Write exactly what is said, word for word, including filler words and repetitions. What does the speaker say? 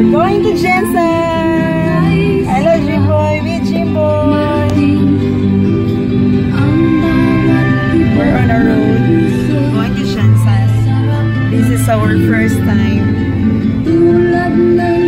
We're going to Gensan! Hello, Jimboy! Meet Jimboy! We're on a road going to Gensan. This is our first time.